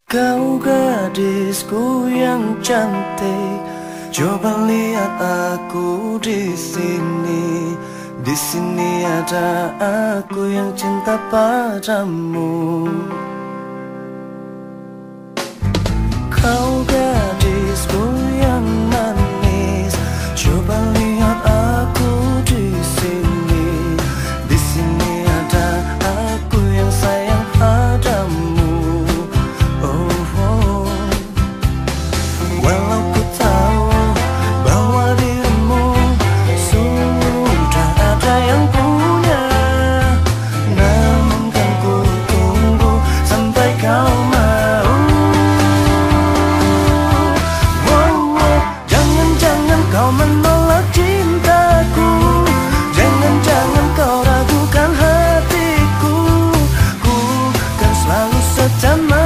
Kau gadisku yang cantik, coba lihat aku di sini. Di sini ada aku yang cinta padamu. Kau gadisku yang manis, coba lihat aku di sini. Di sini ada aku yang sayang padamu. Walau ku tahu bahwa dirimu sudah ada yang punya, namun kan ku tunggu sampai kau mau. Jangan-jangan kau menolak cintaku, jangan-jangan kau ragukan hatiku. Ku kan selalu setia